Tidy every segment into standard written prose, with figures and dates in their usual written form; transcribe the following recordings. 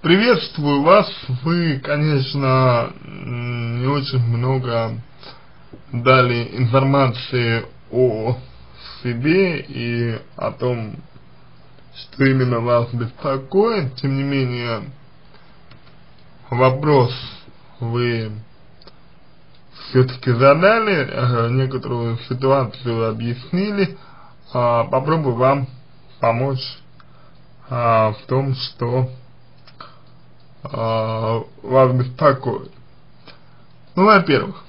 Приветствую вас. Вы, конечно, не очень много дали информации о себе и о том, что именно вас беспокоит. Тем не менее, вопрос вы все-таки задали, некоторую ситуацию объяснили. Попробую вам помочь в том, что вас беспокоит. Ну, во-первых,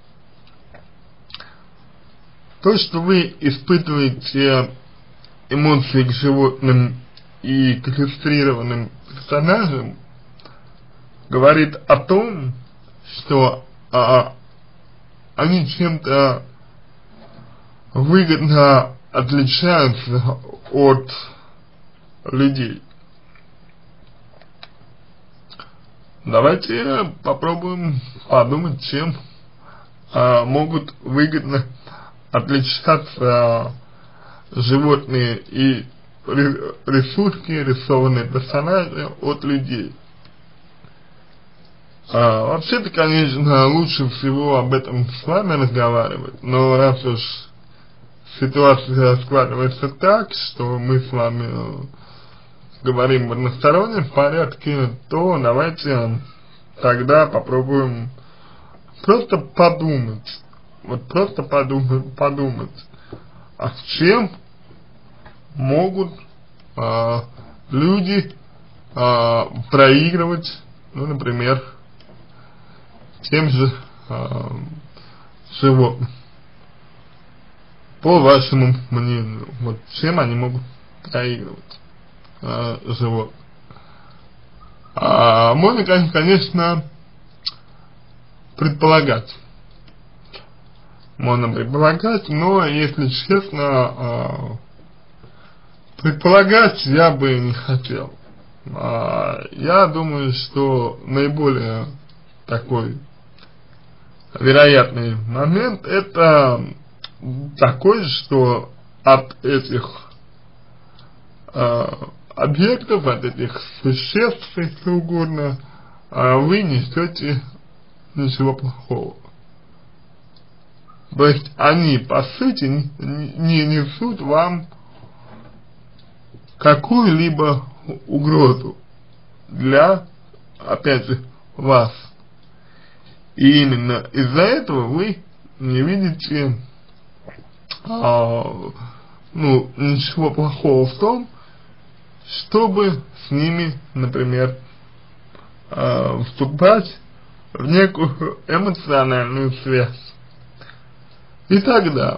то, что вы испытываете эмоции к животным и к иллюстрированным персонажам, говорит о том, что они чем-то выгодно отличаются от людей. Давайте попробуем подумать, чем могут выгодно отличаться животные и рисунки, рисованные персонажи от людей. Вообще-то, конечно, лучше всего об этом с вами разговаривать, но раз уж ситуация складывается так, что мы с вами говорим в одностороннем порядке, то давайте тогда попробуем просто подумать, просто подумать, с чем могут люди проигрывать, ну, например, тем же животным. По вашему мнению, чем они могут проигрывать животным? Можно, конечно, предполагать. Но, если честно, предполагать я бы не хотел. Я думаю, что наиболее такой вероятный момент это такой, что от этих объектов, от этих существ, если угодно, вы не несете ничего плохого. То есть они, по сути, не несут вам какую-либо угрозу для, опять же, вас. И именно из-за этого вы не видите ничего плохого в том, чтобы с ними, например, вступать в некую эмоциональную связь. И тогда,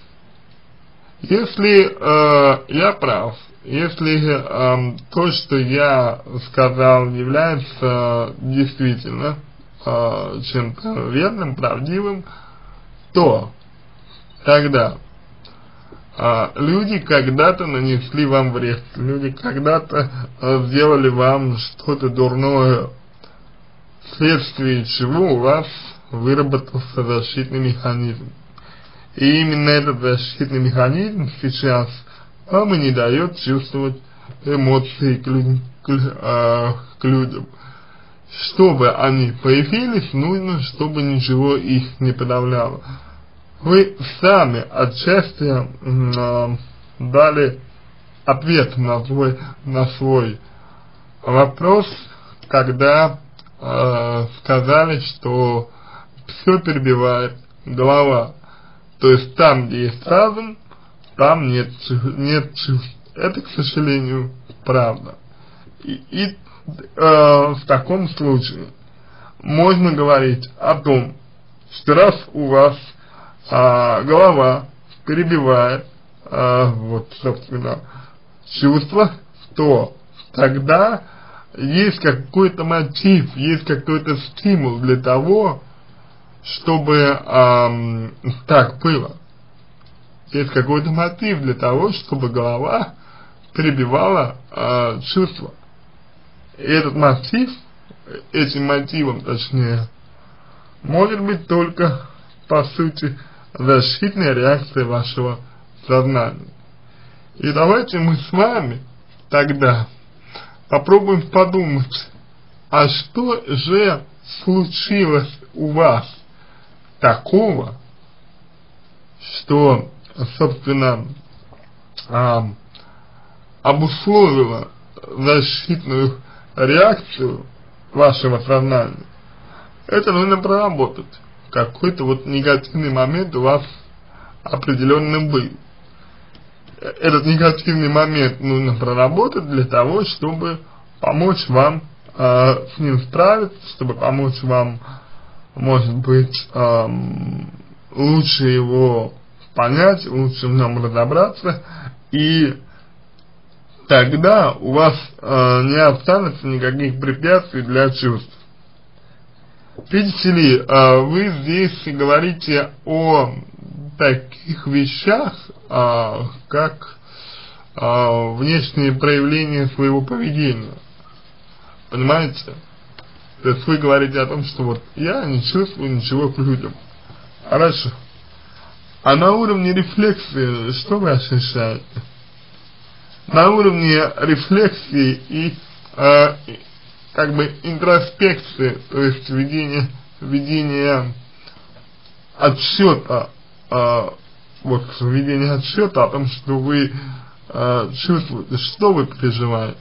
если я прав, если то, что я сказал, является действительно чем-то верным, правдивым, то тогда люди когда-то нанесли вам вред, люди когда-то сделали вам что-то дурное, вследствие чего у вас выработался защитный механизм. И именно этот защитный механизм сейчас вам и не дает чувствовать эмоции к людям. Чтобы они появились, нужно, чтобы ничего их не подавляло. Вы сами отчасти дали ответ на свой вопрос, когда сказали, что все перебивает голова. То есть там, где есть разум, там нет чувств. Это, к сожалению, правда. И в таком случае можно говорить о том, что раз у вас голова перебивает собственно, чувства, то тогда есть какой-то мотив, есть какой-то стимул для того, чтобы так было. Есть какой-то мотив для того, чтобы голова перебивала чувства. И этот мотив, этим мотивом, точнее, может быть только, по сути, защитная реакция вашего сознания. И давайте мы с вами тогда попробуем подумать, а что же случилось у вас такого, что, собственно, обусловило защитную реакцию вашего сознания? Это нужно проработать. Какой-то вот негативный момент у вас определенно был. Этот негативный момент нужно проработать для того, чтобы помочь вам с ним справиться, чтобы помочь вам, может быть, лучше его понять, лучше в нем разобраться, и тогда у вас не останется никаких препятствий для чувств. Видите ли, вы здесь говорите о таких вещах, как внешние проявления своего поведения. Понимаете? То есть вы говорите о том, что вот я не чувствую ничего к людям. Хорошо. А на уровне рефлексии что вы ощущаете? На уровне рефлексии и как бы интроспекции, то есть ведение отсчета, ведение отсчета о том, что вы чувствуете, что вы переживаете,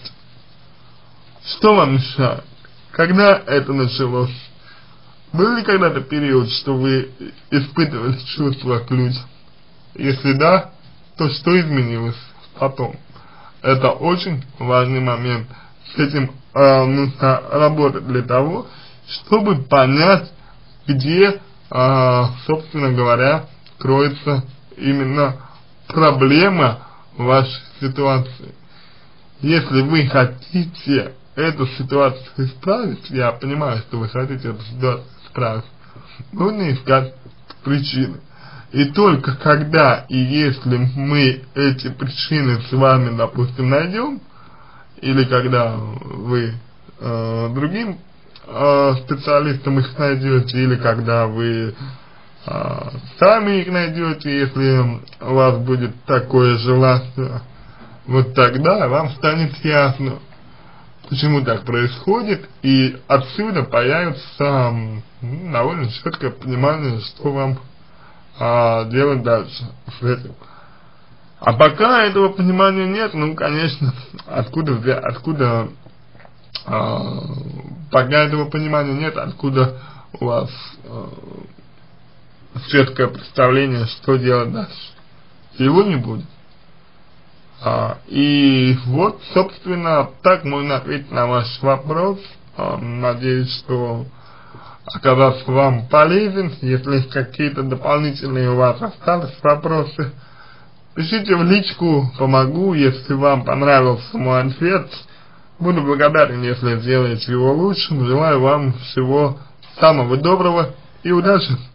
что вам мешает, когда это началось, был ли когда-то период, что вы испытывали чувства к людям? Если да, то что изменилось потом? Это очень важный момент. С этим нужно работать для того, чтобы понять, где, собственно говоря, кроется именно проблема вашей ситуации. Если вы хотите эту ситуацию исправить, я понимаю, что вы хотите эту ситуацию исправить, нужно искать причины. И только когда и если мы эти причины с вами, допустим, найдем, или когда вы другим специалистам их найдете, или когда вы сами их найдете, если у вас будет такое желание, вот тогда вам станет ясно, почему так происходит, и отсюда появится довольно четкое понимание, что вам делать дальше с этим. А пока этого понимания нет, ну, конечно, пока этого понимания нет, откуда у вас четкое представление, что делать дальше. Его не будет. И вот, собственно, так можно ответить на ваш вопрос. Надеюсь, что оказался вам полезен. Если какие-то дополнительные у вас остались вопросы, пишите в личку, помогу. Если вам понравился мой ответ, буду благодарен, если сделаете его лучшим. Желаю вам всего самого доброго и удачи!